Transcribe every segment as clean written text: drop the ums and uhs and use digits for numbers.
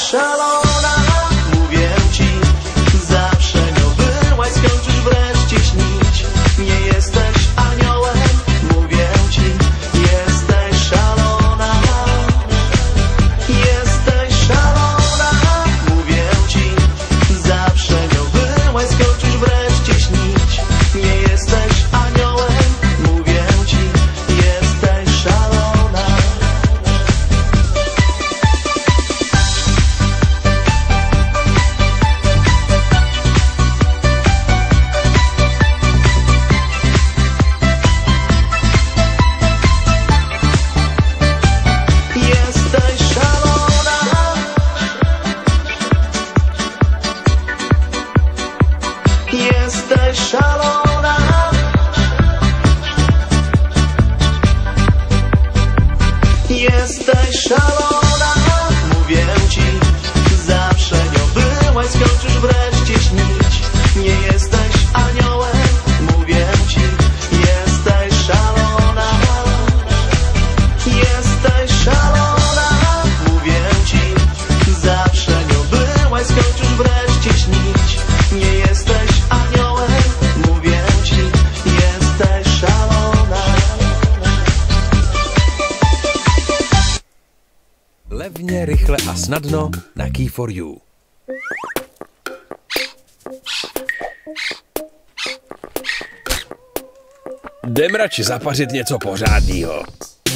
szalona. Mówię ci, zawsze nią byłaś, skończysz wreszcie śnić. Nie jesteś aniołem, mówię ci, jesteś szalona. Jesteś szalona. Mówię ci, zawsze nią byłaś, skończysz wreszcie śnić. Nie jesteś aniołem, mówię ci, jesteś szalona. Jesteś szalona. Jesteś szalona. Jesteś szalona. Mówię ci, zawsze nią byłaś, skończysz wreszcie śnić. Nie jesteś aniołem, mówię ci, jesteś szalona. Jesteś szalona. Mówię ci, zawsze nią byłaś, skończysz wreszcie śnić. Nie jesteś aniołem, mówię ci, jesteś szalona. Levně, rychle a snadno na Key4U. Jdem radši zapařit něco pořádného.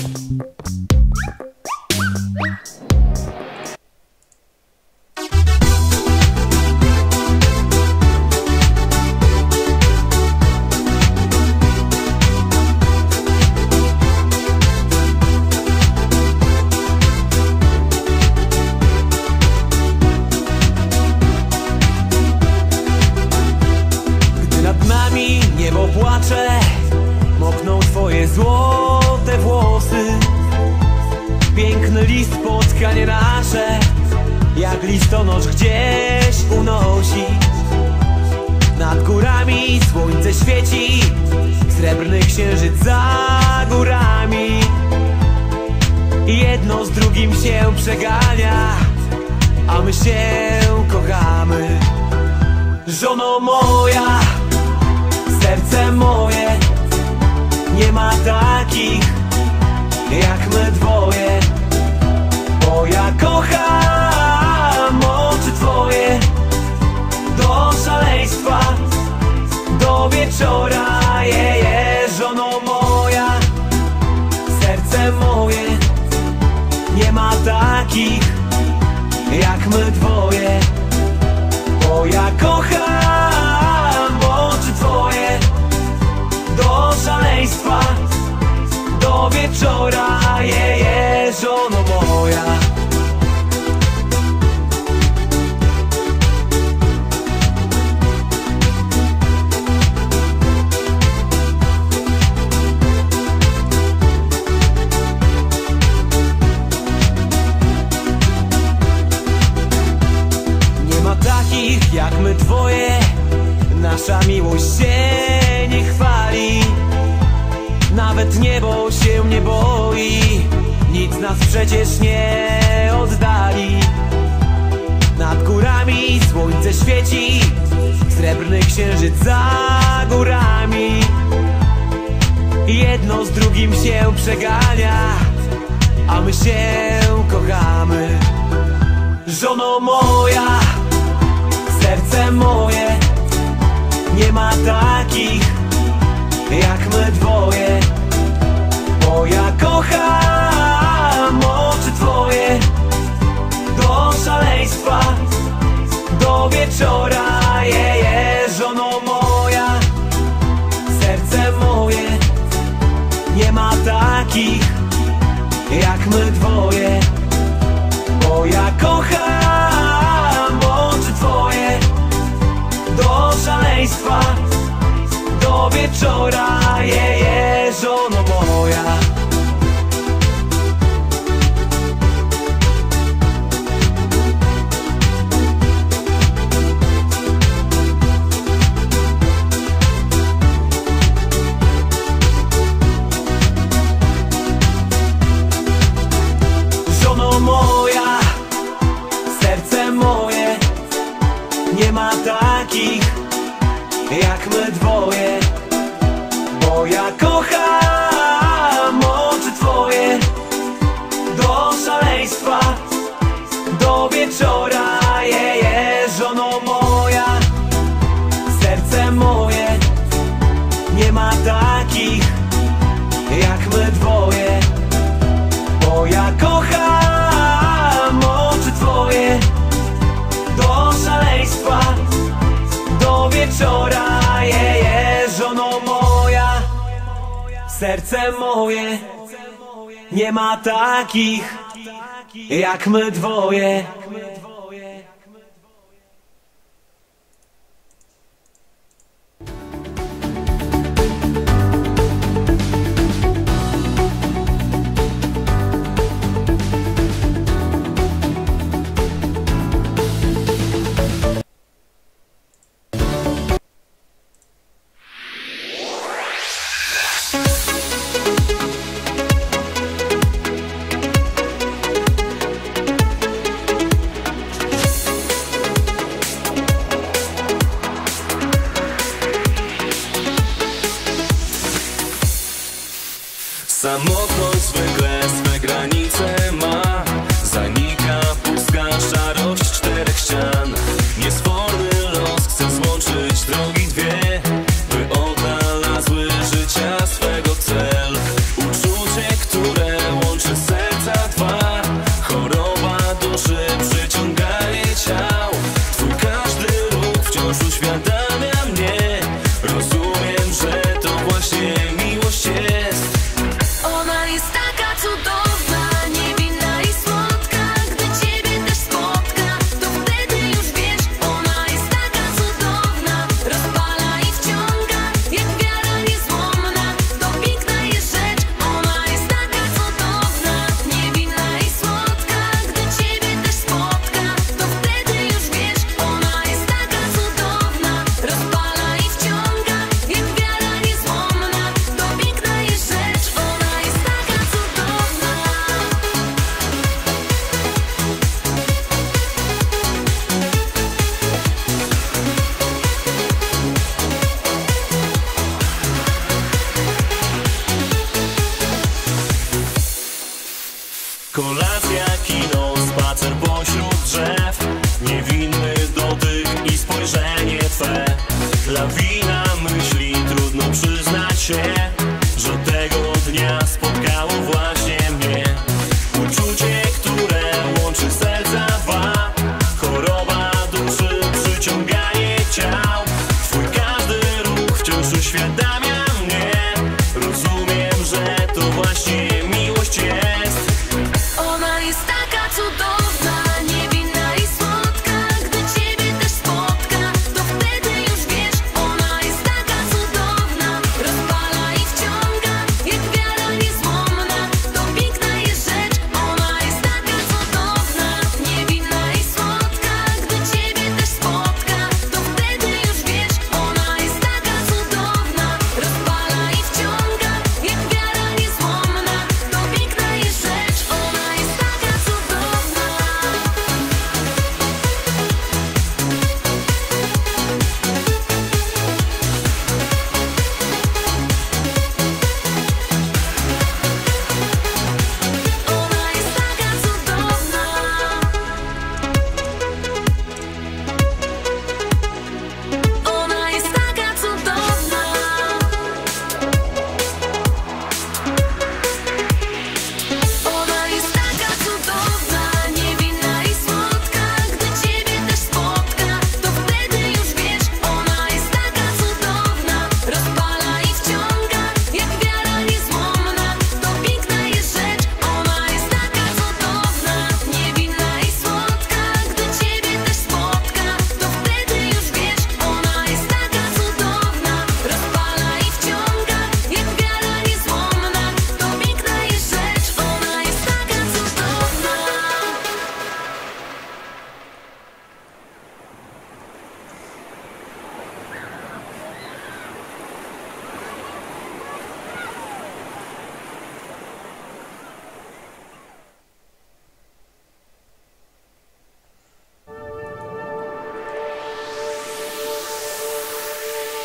Gdy nad nami niebo płacze, mokną twoje złote włosy. Piękny list, spotkanie nasze, jak listonosz gdzieś unosi. Nad górami słońce świeci, srebrny księżyc za górami. Jedno z drugim się przegania, a my się kochamy. Żono moja, serce moje, nie ma takich jak my dwoje. Bo ja kocham oczy twoje do szaleństwa, do wieczora. Żono moja, serce moje, nie ma takich jak my dwoje. Bo ja kocham oczy twoje do szaleństwa, do wieczora. Żono moja. Nie ma takich jak my dwoje, nasza miłość się nie chwali. Nawet niebo się nie boi, nic nas przecież nie oddali. Nad górami słońce świeci, srebrny księżyc za górami. Jedno z drugim się przegania, a my się kochamy. Żono moja, serce moje, nie ma takich jak my dwoje. Bo ja kocham oczy twoje do szaleństwa, do wieczora. Żono moja, serce moje, nie ma takich jak my dwoje. Bo ja kocham oczy twoje do szaleństwa, do wieczora. Żono moja. takich jak my dwoje, bo ja kocham oczy twoje do szaleństwa, do wieczora. Żono moja, serce moje, nie ma takich jak my dwoje, bo ja kocham oczy twoje do szaleństwa, do wieczora. Żono moja, serce moje, nie ma takich jak my dwoje.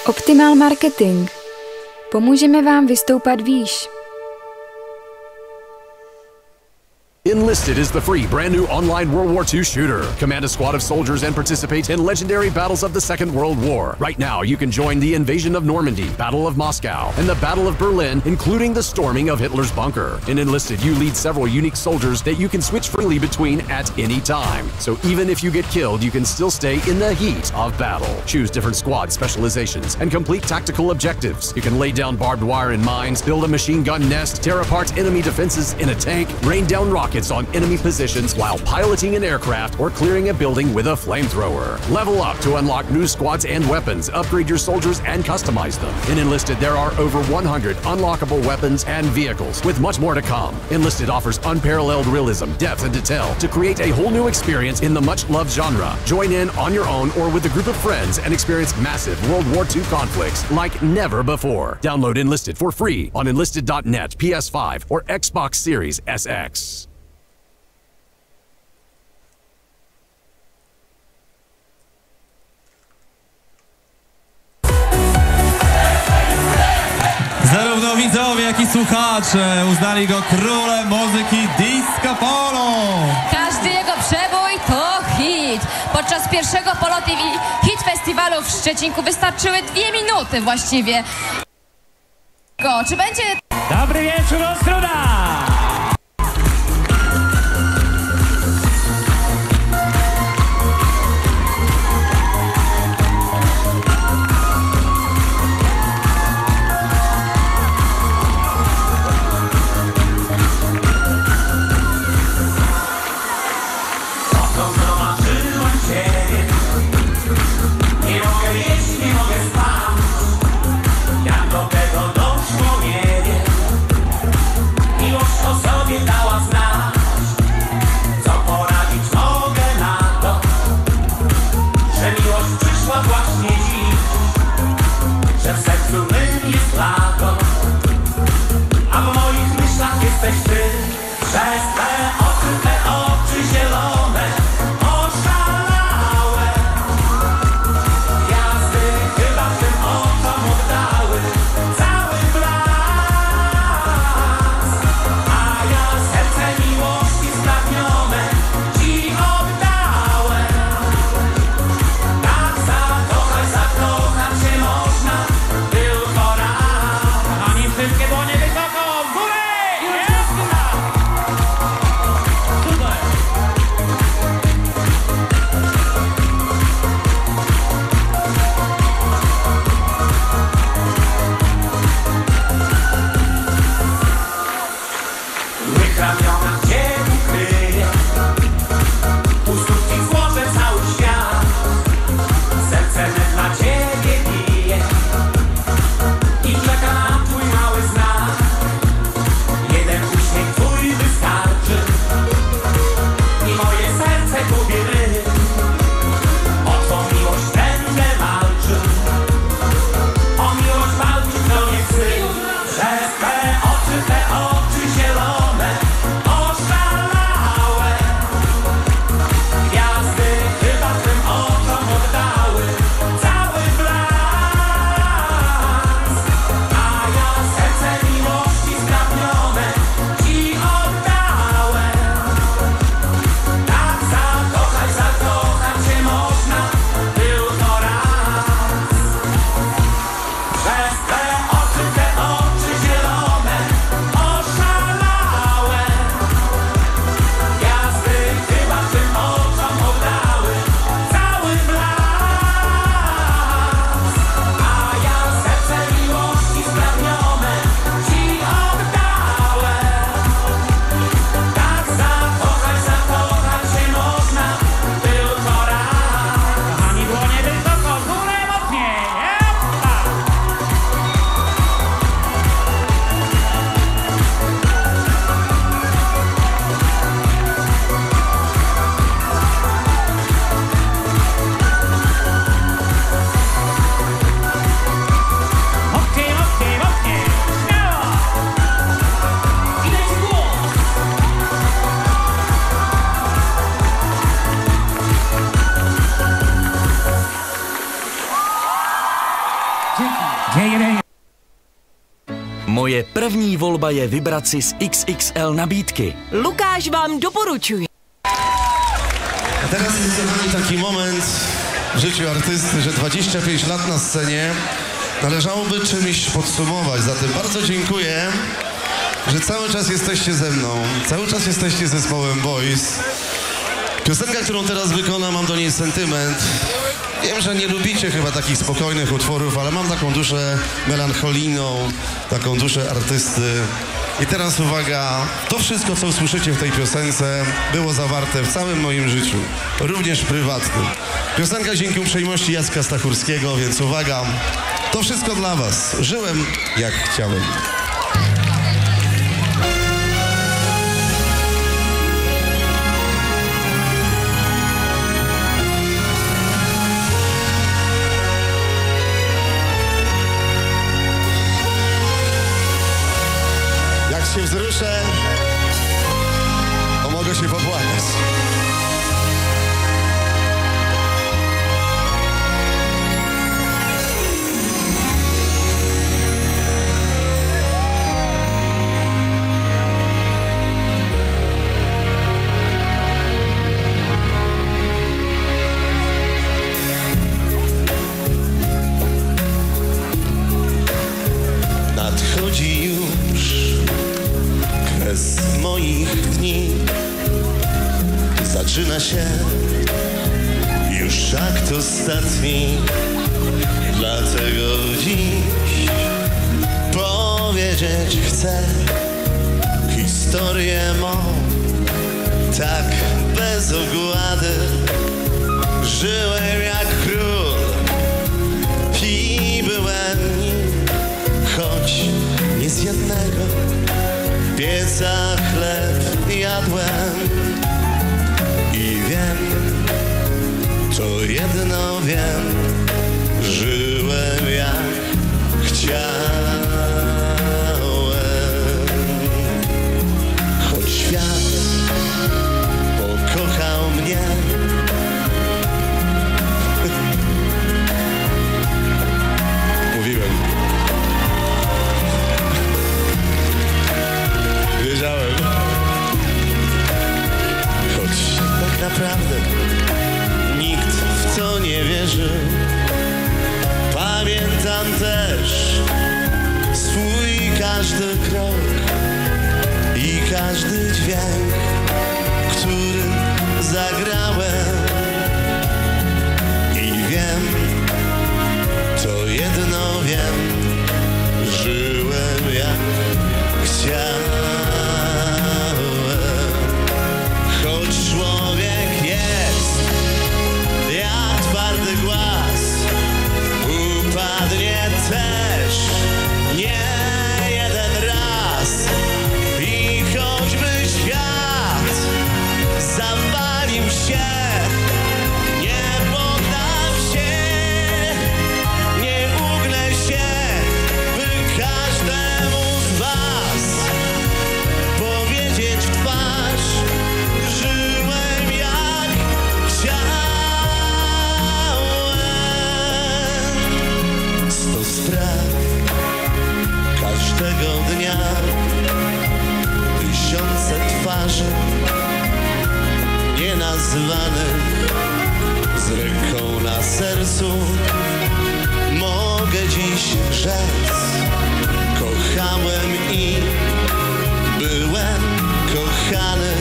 Optimal Marketing. Pomůžeme vám vystoupat výš. Enlisted is the free, brand-new online World War II shooter. Command a squad of soldiers and participate in legendary battles of the Second World War. Right now, you can join the invasion of Normandy, Battle of Moscow, and the Battle of Berlin, including the storming of Hitler's bunker. In Enlisted, you lead several unique soldiers that you can switch freely between at any time. So even if you get killed, you can still stay in the heat of battle. Choose different squad specializations and complete tactical objectives. You can lay down barbed wire and mines, build a machine gun nest, tear apart enemy defenses in a tank, rain down rockets on enemy positions while piloting an aircraft or clearing a building with a flamethrower. Level up to unlock new squads and weapons, upgrade your soldiers, and customize them. In Enlisted, there are over 100 unlockable weapons and vehicles, with much more to come. Enlisted offers unparalleled realism, depth, and detail to create a whole new experience in the much-loved genre. Join in on your own or with a group of friends and experience massive World War II conflicts like never before. Download Enlisted for free on enlisted.net, PS5, or Xbox Series SX. Zarówno widzowie, jak i słuchacze uznali go królem muzyki disco polo. Każdy jego przebój to hit. Podczas pierwszego Polo TV Hit Festiwalu w Szczecinku wystarczyły 2 minuty właściwie. Czy będzie... Dobry wieczór, Ostruda! Jak do tego doszło, nie wiem. Miłość Moje první volba je vybrat si z XXL nabídky. Lukáš vám doporučuje. A teraz jest za nami taki moment w życiu artysty, że 25 lat na scenie należałoby czymś podsumować. Zatem bardzo dziękuję, że cały czas jesteście ze mną, cały czas jesteście zespołem Boys. Piosenka, którą teraz wykonam, mam do niej sentyment. Wiem, że nie lubicie chyba takich spokojnych utworów, ale mam taką duszę melancholijną, taką duszę artysty. I teraz uwaga, to wszystko, co usłyszycie w tej piosence, było zawarte w całym moim życiu, również prywatnym. Piosenka dzięki uprzejmości Jacka Stachurskiego, więc uwaga, to wszystko dla was. Żyłem jak chciałem. Jak się wzruszę, to mogę się popłakać. Nadchodzi już kres moich dni. Zaczyna się już akt ostatni. Dlatego dziś powiedzieć chcę historię mą, tak bez ogłady. Żyłem jak król i byłem nim, choć nie z jednego pieca chleb jadłem. I wiem, to jedno wiem, żyłem jak chciałem. Choć świat pokochał mnie, mówiłem, wiedziałem. Choć tak naprawdę nikt w to nie wierzy. Pamiętam też swój każdy krok i każdy dźwięk, który zagrałem. I wiem, to jedno wiem, żyłem jak chciałem. Choć człowiek jest jak twardy głaz, upadnie też nie jeden raz. I choćby świat zawalił się, nie poddam się, nie ugnę się, by każdemu z was powiedzieć w twarz, żyłem jak chciałem. 100 spraw każdego dnia, tysiące twarzy nienazwanych, z ręką na sercu mogę dziś rzec. Kochałem i byłem kochany.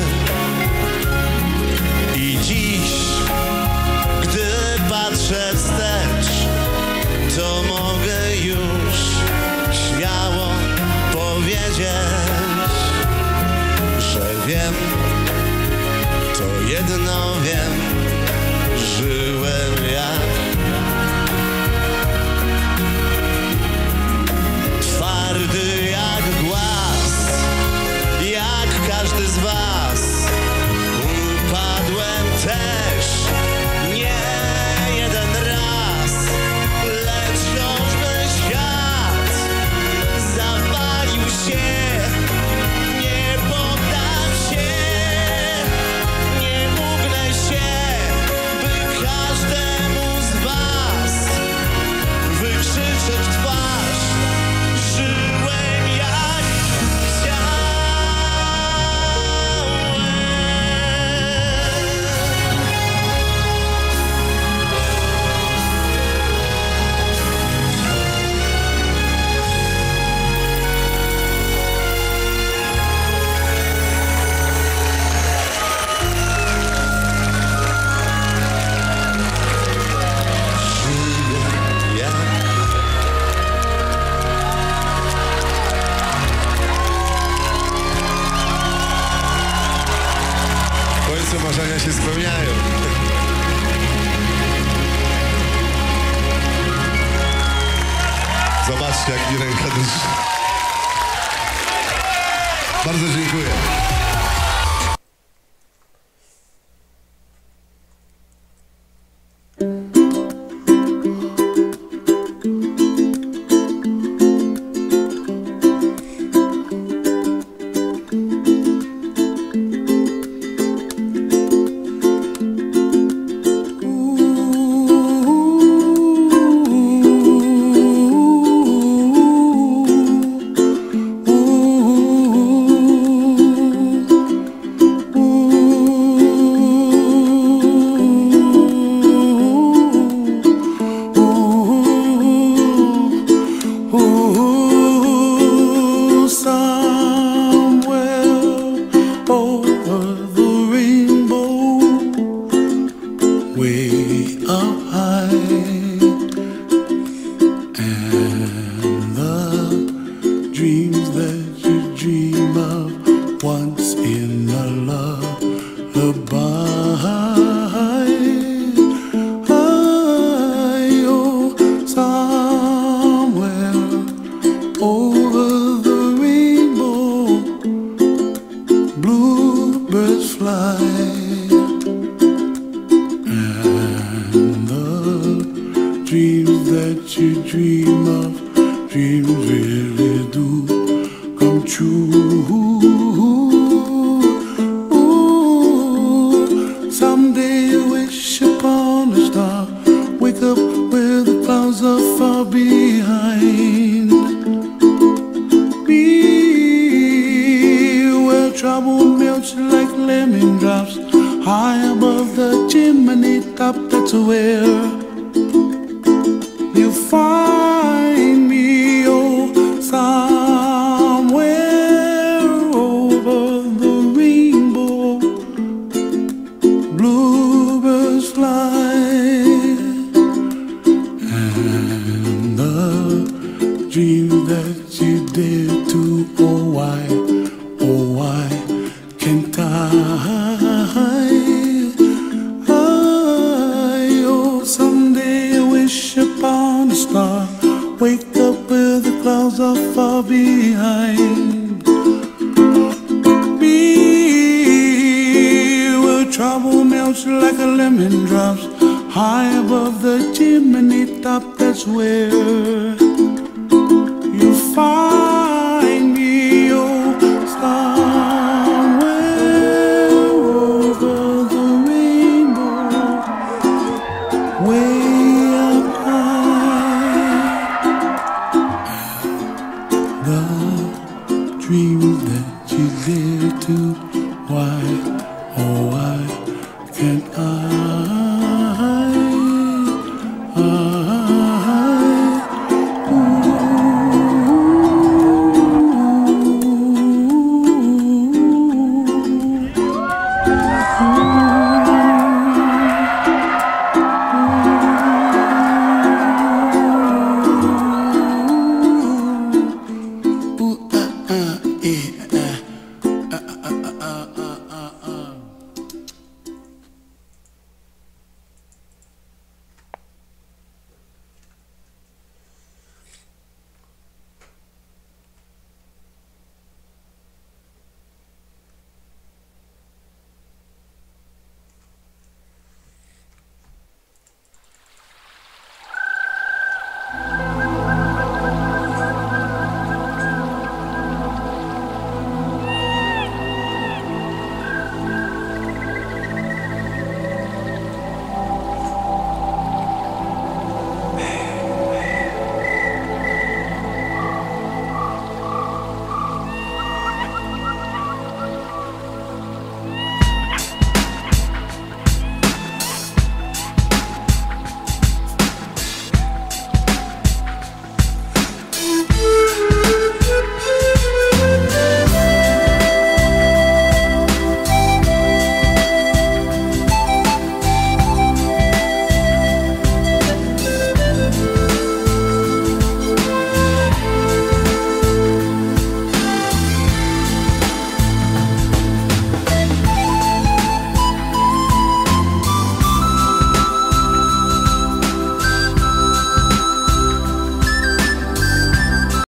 I dziś, gdy patrzę wstecz, to mogę już śmiało powiedzieć, że wiem, to jedno wiem, żyłem jak twardy jak głaz, jak każdy z was. Upadłem też nie jeden raz, lecz choćby świat zawalił się, nie poddam się, nie ugnę się, by każdemu z Zobaczcie, jak mi ręka drży. Bardzo dziękuję. Why, oh why can't I?